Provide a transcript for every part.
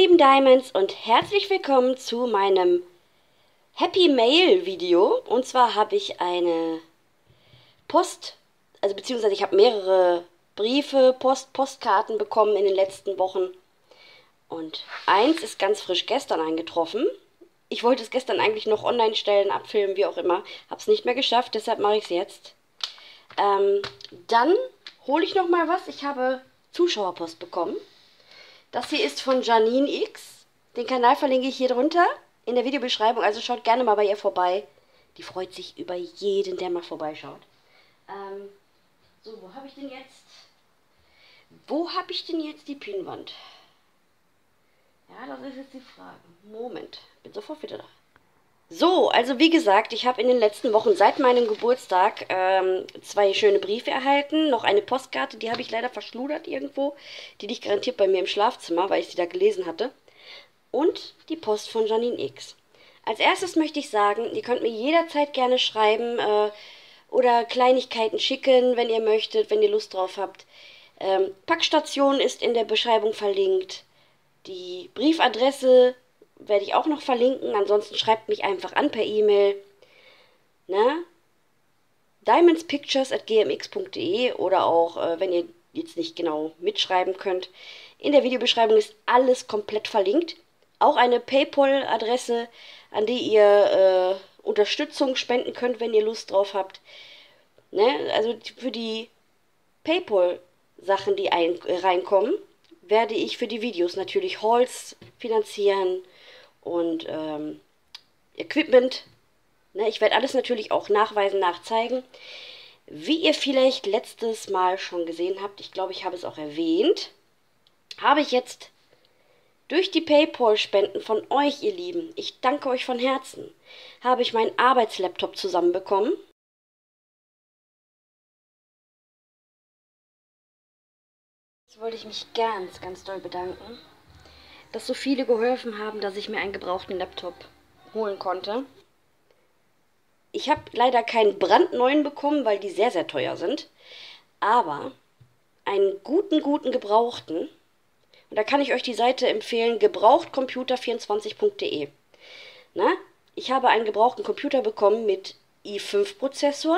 lieben Diamonds und herzlich willkommen zu meinem Happy Mail Video. Und zwar habe ich eine beziehungsweise ich habe mehrere Briefe, Postkarten bekommen in den letzten Wochen. Und eins ist ganz frisch gestern eingetroffen. Ich wollte es gestern eigentlich noch online stellen, abfilmen, wie auch immer. Habe es nicht mehr geschafft, deshalb mache ich es jetzt. Dann hole ich noch mal was. Ich habe Zuschauerpost bekommen. Das hier ist von Janine X. Den Kanal verlinke ich hier drunter in der Videobeschreibung. Also schaut gerne mal bei ihr vorbei. Die freut sich über jeden, der mal vorbeischaut. So, wo habe ich denn jetzt? Wo habe ich denn jetzt die Pinnwand? Ja, das ist jetzt die Frage. Moment, bin sofort wieder da. So, also wie gesagt, ich habe in den letzten Wochen seit meinem Geburtstag zwei schöne Briefe erhalten. Noch eine Postkarte, die habe ich leider verschludert irgendwo. Die liegt garantiert bei mir im Schlafzimmer, weil ich sie da gelesen hatte. Und die Post von Janine X. Als erstes möchte ich sagen, ihr könnt mir jederzeit gerne schreiben oder Kleinigkeiten schicken, wenn ihr möchtet, wenn ihr Lust drauf habt. Packstation ist in der Beschreibung verlinkt. Die Briefadresse werde ich auch noch verlinken. Ansonsten schreibt mich einfach an per E-Mail. Ne? diamondspictures@gmx.de oder auch, wenn ihr jetzt nicht genau mitschreiben könnt. In der Videobeschreibung ist alles komplett verlinkt. Auch eine PayPal-Adresse, an die ihr Unterstützung spenden könnt, wenn ihr Lust drauf habt. Ne? Also für die PayPal-Sachen, die reinkommen, werde ich für die Videos natürlich Hauls finanzieren und Equipment. Ne, ich werde alles natürlich auch nachweisen, nachzeigen. Wie ihr vielleicht letztes Mal schon gesehen habt, ich glaube, ich habe es auch erwähnt, habe ich jetzt durch die PayPal-Spenden von euch, ihr Lieben, ich danke euch von Herzen, habe ich meinen Arbeitslaptop zusammenbekommen. Jetzt wollte ich mich ganz, ganz doll bedanken, dass so viele geholfen haben, dass ich mir einen gebrauchten Laptop holen konnte. Ich habe leider keinen brandneuen bekommen, weil die sehr, sehr teuer sind. Aber einen guten gebrauchten. Und da kann ich euch die Seite empfehlen, gebrauchtcomputer24.de. Ne? Ich habe einen gebrauchten Computer bekommen mit i5-Prozessor,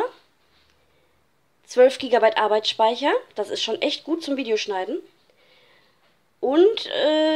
12 GB Arbeitsspeicher. Das ist schon echt gut zum Videoschneiden. Und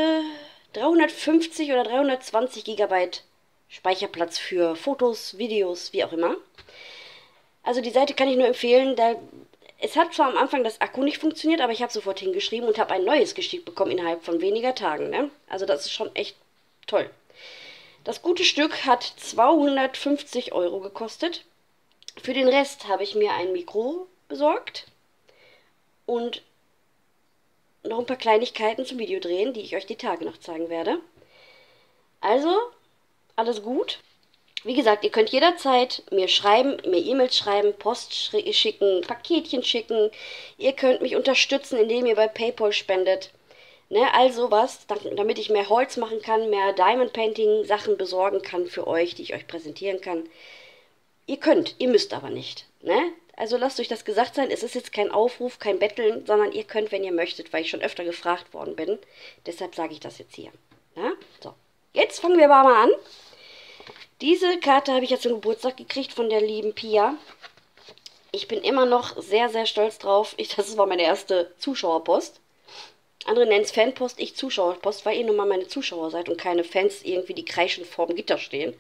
350 oder 320 GB Speicherplatz für Fotos, Videos, wie auch immer. Also die Seite kann ich nur empfehlen. Es hat zwar am Anfang das Akku nicht funktioniert, aber ich habe sofort hingeschrieben und habe ein neues geschickt bekommen innerhalb von weniger Tagen. Ne? Also das ist schon echt toll. Das gute Stück hat 250 € gekostet. Für den Rest habe ich mir ein Mikro besorgt und noch ein paar Kleinigkeiten zum Videodrehen, die ich euch die Tage noch zeigen werde. Also, alles gut. Wie gesagt, ihr könnt jederzeit mir schreiben, mir E-Mails schreiben, Post schicken, Paketchen schicken. Ihr könnt mich unterstützen, indem ihr bei PayPal spendet. Ne, all sowas, damit ich mehr Holz machen kann, mehr Diamond Painting Sachen besorgen kann für euch, die ich euch präsentieren kann. Ihr könnt, ihr müsst aber nicht. Ne? Also lasst euch das gesagt sein, es ist jetzt kein Aufruf, kein Betteln, sondern ihr könnt, wenn ihr möchtet, weil ich schon öfter gefragt worden bin. Deshalb sage ich das jetzt hier. Ja? So, jetzt fangen wir aber mal an. Diese Karte habe ich jetzt zum Geburtstag gekriegt von der lieben Pia. Ich bin immer noch sehr, sehr stolz drauf. Das war meine erste Zuschauerpost. Andere nennen es Fanpost, ich Zuschauerpost, weil ihr nun mal meine Zuschauer seid und keine Fans irgendwie, die kreischend vorm Gitter stehen.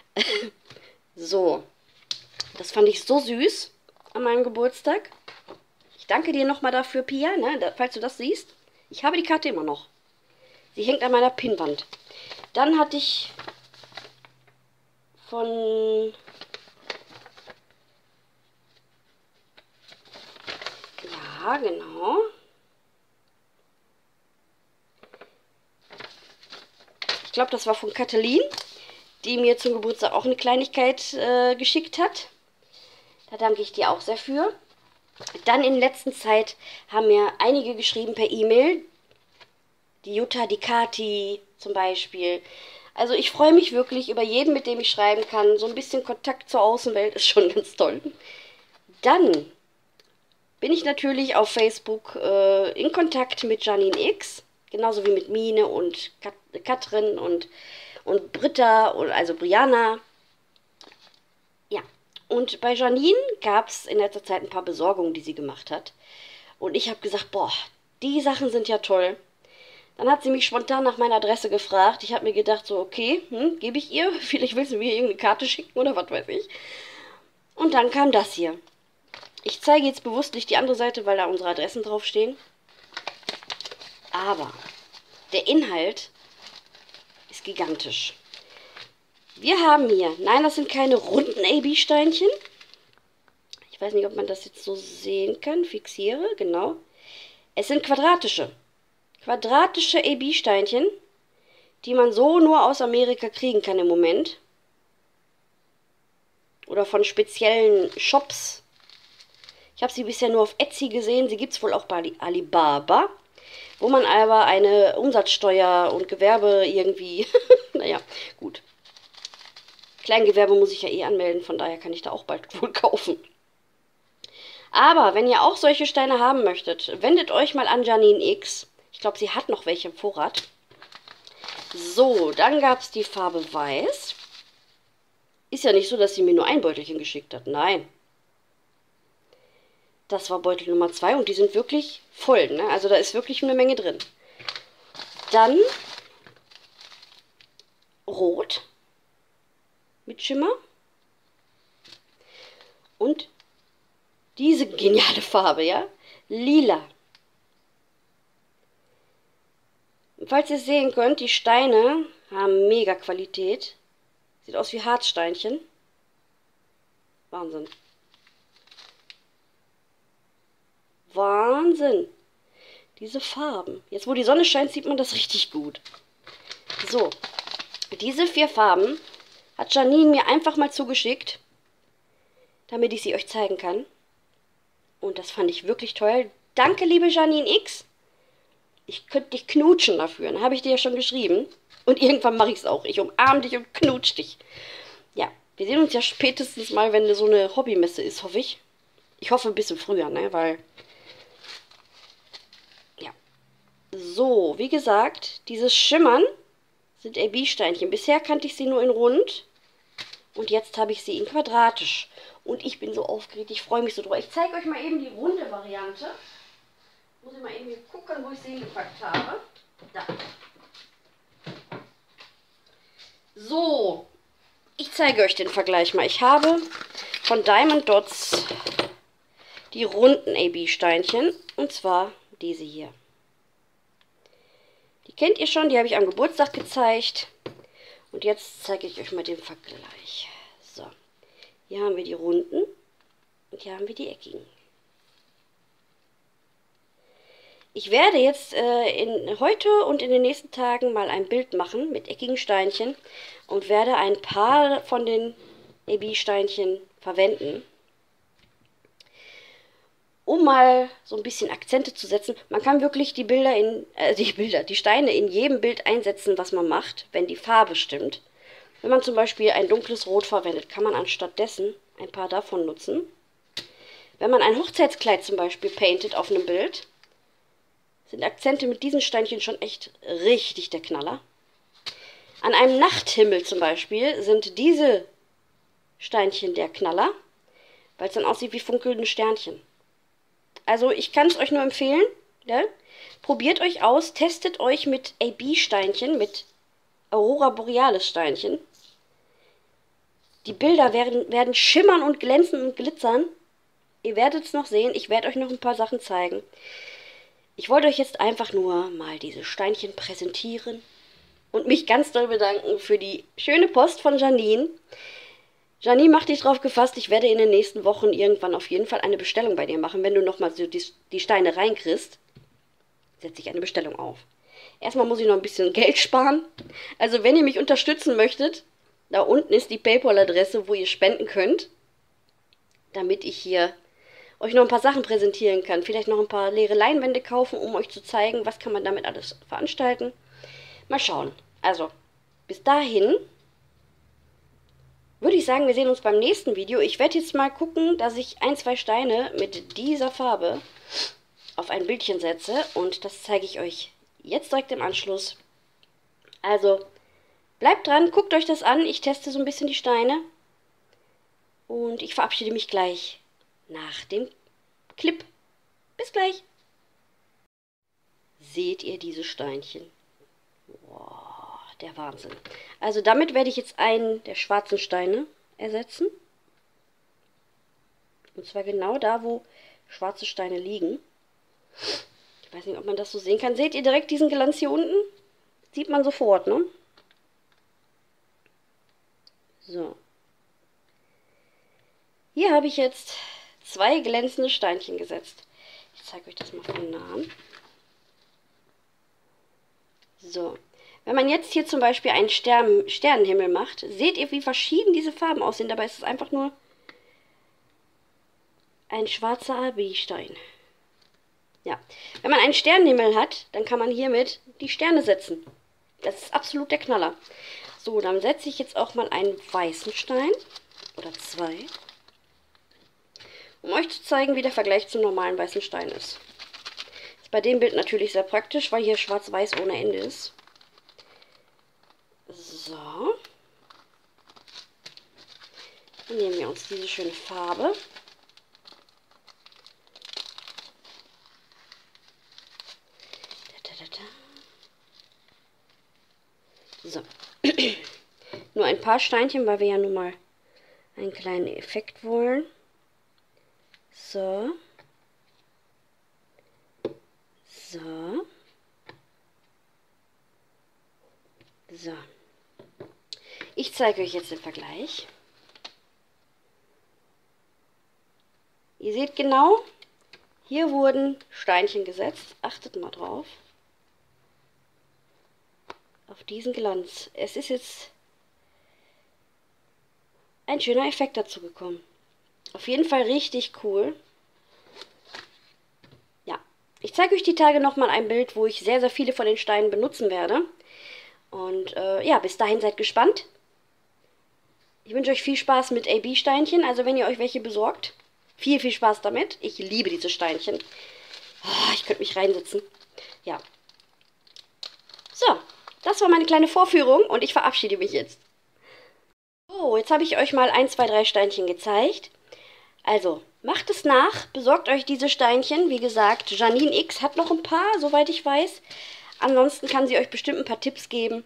So, das fand ich so süß an meinem Geburtstag. Ich danke dir nochmal dafür, Pia, ne, falls du das siehst. Ich habe die Karte immer noch. Sie hängt an meiner Pinnwand. Dann hatte ich von ja, genau. Ich glaube, das war von Katalin, die mir zum Geburtstag auch eine Kleinigkeit geschickt hat. Da danke ich dir auch sehr für. Dann in letzter Zeit haben mir einige geschrieben per E-Mail. Die Jutta, die Kati zum Beispiel. Also ich freue mich wirklich über jeden, mit dem ich schreiben kann. So ein bisschen Kontakt zur Außenwelt ist schon ganz toll. Dann bin ich natürlich auf Facebook in Kontakt mit Janine X. Genauso wie mit Mine und Katrin und Britta, also Brianna. Ja, und bei Janine gab es in letzter Zeit ein paar Besorgungen, die sie gemacht hat. Und ich habe gesagt, boah, die Sachen sind ja toll. Dann hat sie mich spontan nach meiner Adresse gefragt. Ich habe mir gedacht, so, okay, gebe ich ihr. Vielleicht will sie mir irgendeine Karte schicken oder was weiß ich. Und dann kam das hier. Ich zeige jetzt bewusst nicht die andere Seite, weil da unsere Adressen draufstehen. Aber der Inhalt ist gigantisch. Wir haben hier, nein, das sind keine runden AB-Steinchen. Ich weiß nicht, ob man das jetzt so sehen kann. Fixiere, genau. Es sind quadratische AB-Steinchen, die man so nur aus Amerika kriegen kann im Moment. Oder von speziellen Shops. Ich habe sie bisher nur auf Etsy gesehen. Sie gibt es wohl auch bei Alibaba. Wo man aber eine Umsatzsteuer und Gewerbe irgendwie... naja, gut. Kleingewerbe muss ich ja eh anmelden. Von daher kann ich da auch bald wohl kaufen. Aber wenn ihr auch solche Steine haben möchtet, wendet euch mal an Janine X. Ich glaube, sie hat noch welche im Vorrat. So, dann gab es die Farbe Weiß. Ist ja nicht so, dass sie mir nur ein Beutelchen geschickt hat. Nein. Das war Beutel Nummer 2 und die sind wirklich voll, ne? Also da ist wirklich eine Menge drin. Dann Rot mit Schimmer. Und diese geniale Farbe, ja? Lila. Falls ihr es sehen könnt, die Steine haben mega Qualität. Sieht aus wie Harzsteinchen. Wahnsinn. Wahnsinn. Diese Farben. Jetzt, wo die Sonne scheint, sieht man das richtig gut. So. Diese 4 Farben hat Janine mir einfach mal zugeschickt, damit ich sie euch zeigen kann. Und das fand ich wirklich toll. Danke, liebe Janine X. Ich könnte dich knutschen dafür. Dann habe ich dir ja schon geschrieben. Und irgendwann mache ich es auch. Ich umarme dich und knutsch dich. Ja, wir sehen uns ja spätestens mal, wenn so eine Hobbymesse ist, hoffe ich. Ich hoffe ein bisschen früher, ne, weil... Ja. So, wie gesagt, dieses Schimmern sind AB-Steinchen. Bisher kannte ich sie nur in rund. Und jetzt habe ich sie in quadratisch. Und ich bin so aufgeregt, ich freue mich so drüber. Ich zeige euch mal eben die runde Variante. Muss ich mal eben gucken, wo ich sie hingepackt habe. Da. So, ich zeige euch den Vergleich mal. Ich habe von Diamond Dots die runden AB-Steinchen. Und zwar diese hier. Die kennt ihr schon, die habe ich am Geburtstag gezeigt. Und jetzt zeige ich euch mal den Vergleich. So, hier haben wir die runden und hier haben wir die eckigen. Ich werde jetzt heute und in den nächsten Tagen mal ein Bild machen mit eckigen Steinchen und werde ein paar von den AB-Steinchen verwenden, um mal so ein bisschen Akzente zu setzen. Man kann wirklich die Steine in jedem Bild einsetzen, was man macht, wenn die Farbe stimmt. Wenn man zum Beispiel ein dunkles Rot verwendet, kann man anstatt dessen ein paar davon nutzen. Wenn man ein Hochzeitskleid zum Beispiel paintet auf einem Bild, sind Akzente mit diesen Steinchen schon echt richtig der Knaller. An einem Nachthimmel zum Beispiel sind diese Steinchen der Knaller, weil es dann aussieht wie funkelnde Sternchen. Also ich kann es euch nur empfehlen, ne? Probiert euch aus, testet euch mit AB-Steinchen, mit Aurora Borealis Steinchen. Die Bilder werden schimmern und glänzen und glitzern. Ihr werdet es noch sehen, ich werde euch noch ein paar Sachen zeigen. Ich wollte euch jetzt einfach nur mal diese Steinchen präsentieren und mich ganz doll bedanken für die schöne Post von Janine. Janine, mach dich drauf gefasst, ich werde in den nächsten Wochen irgendwann auf jeden Fall eine Bestellung bei dir machen. Wenn du nochmal so die Steine reinkriegst, setze ich eine Bestellung auf. Erstmal muss ich noch ein bisschen Geld sparen. Also wenn ihr mich unterstützen möchtet, da unten ist die PayPal-Adresse, wo ihr spenden könnt, damit ich hier euch noch ein paar Sachen präsentieren kann. Vielleicht noch ein paar leere Leinwände kaufen, um euch zu zeigen, was kann man damit alles veranstalten. Mal schauen. Also, bis dahin würde ich sagen, wir sehen uns beim nächsten Video. Ich werde jetzt mal gucken, dass ich 1, 2 Steine mit dieser Farbe auf ein Bildchen setze. Und das zeige ich euch jetzt direkt im Anschluss. Also, bleibt dran, guckt euch das an. Ich teste so ein bisschen die Steine. Und ich verabschiede mich gleich nach dem Clip. Bis gleich. Seht ihr diese Steinchen? Wow, der Wahnsinn. Also damit werde ich jetzt einen der schwarzen Steine ersetzen. Und zwar genau da, wo schwarze Steine liegen. Ich weiß nicht, ob man das so sehen kann. Seht ihr direkt diesen Glanz hier unten? Sieht man sofort, ne? So. Hier habe ich jetzt 2 glänzende Steinchen gesetzt. Ich zeige euch das mal von nahen. So. Wenn man jetzt hier zum Beispiel einen Sternenhimmel macht, seht ihr, wie verschieden diese Farben aussehen. Dabei ist es einfach nur ein schwarzer Albi-Stein. Ja. Wenn man einen Sternenhimmel hat, dann kann man hiermit die Sterne setzen. Das ist absolut der Knaller. So, dann setze ich jetzt auch mal einen weißen Stein. Oder 2. Um euch zu zeigen, wie der Vergleich zum normalen weißen Stein ist. Ist bei dem Bild natürlich sehr praktisch, weil hier schwarz-weiß ohne Ende ist. So. Dann nehmen wir uns diese schöne Farbe. So. Nur ein paar Steinchen, weil wir ja nun mal einen kleinen Effekt wollen. So. So. So. Ich zeige euch jetzt den Vergleich. Ihr seht genau, hier wurden Steinchen gesetzt. Achtet mal drauf. Auf diesen Glanz. Es ist jetzt ein schöner Effekt dazu gekommen. Auf jeden Fall richtig cool. Ja, ich zeige euch die Tage nochmal ein Bild, wo ich sehr, sehr viele von den Steinen benutzen werde. Und ja, bis dahin seid gespannt. Ich wünsche euch viel Spaß mit AB-Steinchen, also wenn ihr euch welche besorgt. Viel, viel Spaß damit. Ich liebe diese Steinchen. Oh, ich könnte mich reinsetzen. Ja. So, das war meine kleine Vorführung und ich verabschiede mich jetzt. So, jetzt habe ich euch mal 1, 2, 3 Steinchen gezeigt. Also, macht es nach, besorgt euch diese Steinchen. Wie gesagt, Janine X hat noch ein paar, soweit ich weiß. Ansonsten kann sie euch bestimmt ein paar Tipps geben.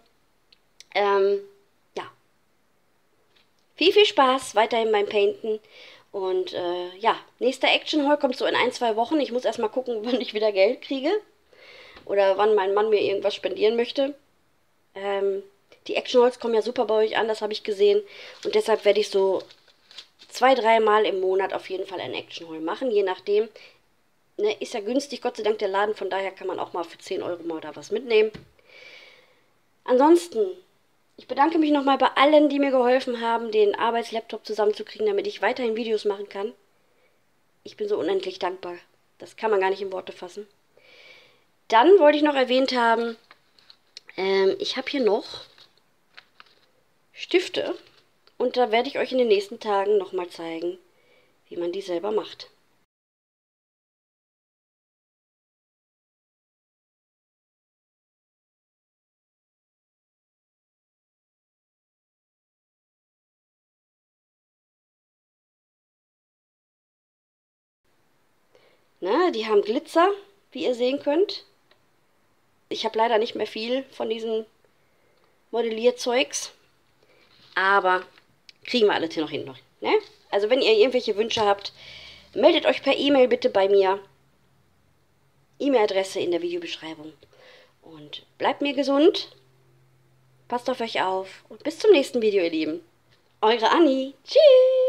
Ja. Viel, viel Spaß weiterhin beim Painten. Und ja, nächster Action Haul kommt so in 1, 2 Wochen. Ich muss erstmal gucken, wann ich wieder Geld kriege. Oder wann mein Mann mir irgendwas spendieren möchte. Die Action Hauls kommen ja super bei euch an, das habe ich gesehen. Und deshalb werde ich so 2, 3 Mal im Monat auf jeden Fall ein Action Haul machen. Je nachdem. Ne, ist ja günstig, Gott sei Dank der Laden. Von daher kann man auch mal für 10 Euro mal da was mitnehmen. Ansonsten, ich bedanke mich nochmal bei allen, die mir geholfen haben, den Arbeitslaptop zusammenzukriegen, damit ich weiterhin Videos machen kann. Ich bin so unendlich dankbar. Das kann man gar nicht in Worte fassen. Dann wollte ich noch erwähnt haben, ich habe hier noch Stifte. Und da werde ich euch in den nächsten Tagen nochmal zeigen, wie man die selber macht. Na, die haben Glitzer, wie ihr sehen könnt. Ich habe leider nicht mehr viel von diesen Modellierzeugs. Aber kriegen wir alles hier noch hin. Ne? Also wenn ihr irgendwelche Wünsche habt, meldet euch per E-Mail bitte bei mir. E-Mail-Adresse in der Videobeschreibung. Und bleibt mir gesund. Passt auf euch auf. Und bis zum nächsten Video, ihr Lieben. Eure Anni. Tschüss.